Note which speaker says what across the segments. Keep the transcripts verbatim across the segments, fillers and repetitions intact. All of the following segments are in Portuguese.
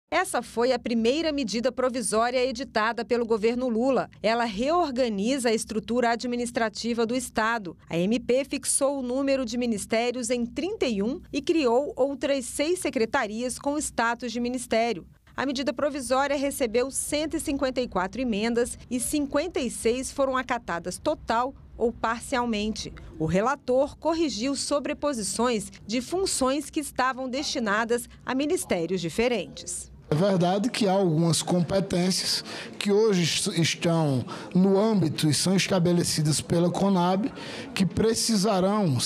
Speaker 1: Essa foi a primeira medida provisória editada pelo governo Lula. Ela reorganiza a estrutura administrativa do Estado. A M P fixou o número de ministérios em trinta e um e criou outras seis secretarias com status de ministério. A medida provisória recebeu cento e cinquenta e quatro emendas e cinquenta e seis foram acatadas total ou parcialmente. O relator corrigiu sobreposições de funções que estavam destinadas a ministérios diferentes.
Speaker 2: É verdade que há algumas competências que hoje estão no âmbito e são estabelecidas pela Conab que precisarão,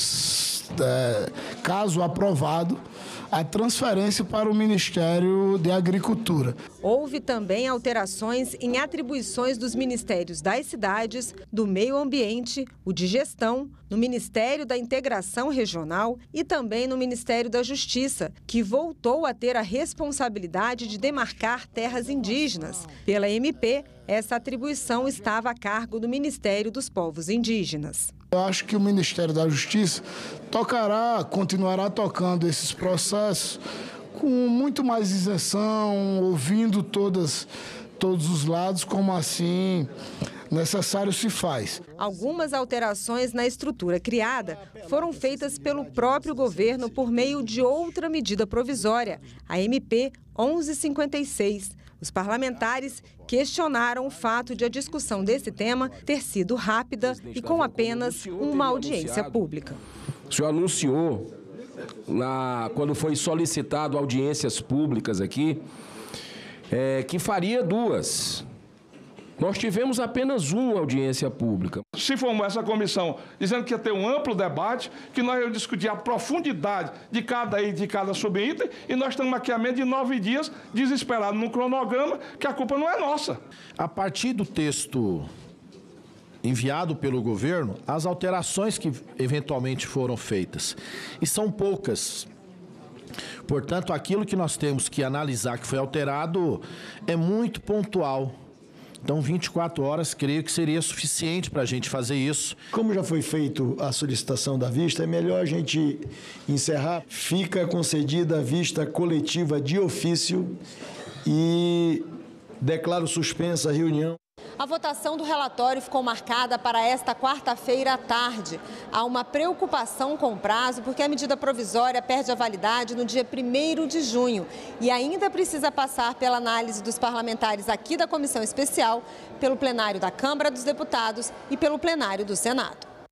Speaker 2: é, caso aprovado, a transferência para o Ministério da Agricultura.
Speaker 1: Houve também alterações em atribuições dos ministérios das cidades, do meio ambiente, o de gestão, no Ministério da Integração Regional e também no Ministério da Justiça, que voltou a ter a responsabilidade de demarcar terras indígenas. Pela M P, essa atribuição estava a cargo do Ministério dos Povos Indígenas.
Speaker 2: Eu acho que o Ministério da Justiça tocará, continuará tocando esses processos com muito mais isenção, ouvindo todas, todos os lados, como assim necessário se faz.
Speaker 1: Algumas alterações na estrutura criada foram feitas pelo próprio governo por meio de outra medida provisória, a M P onze cinquenta e seis. Os parlamentares questionaram o fato de a discussão desse tema ter sido rápida e com apenas uma audiência pública.
Speaker 3: O senhor anunciou, na, quando foi solicitado audiências públicas aqui, é, que faria duas. Nós tivemos apenas uma audiência pública.
Speaker 4: Se formou essa comissão dizendo que ia ter um amplo debate, que nós íamos discutir a profundidade de cada item, de cada subitem, e nós estamos aqui há menos de nove dias, desesperados num cronograma, que a culpa não é nossa.
Speaker 5: A partir do texto enviado pelo governo, as alterações que eventualmente foram feitas, e são poucas. Portanto, aquilo que nós temos que analisar que foi alterado é muito pontual. Então, vinte e quatro horas, creio que seria suficiente para a gente fazer isso.
Speaker 6: Como já foi feito a solicitação da vista, é melhor a gente encerrar. Fica concedida a vista coletiva de ofício e declaro suspensa a reunião.
Speaker 1: A votação do relatório ficou marcada para esta quarta-feira à tarde. Há uma preocupação com o prazo, porque a medida provisória perde a validade no dia primeiro de junho e ainda precisa passar pela análise dos parlamentares aqui da Comissão Especial, pelo plenário da Câmara dos Deputados e pelo plenário do Senado.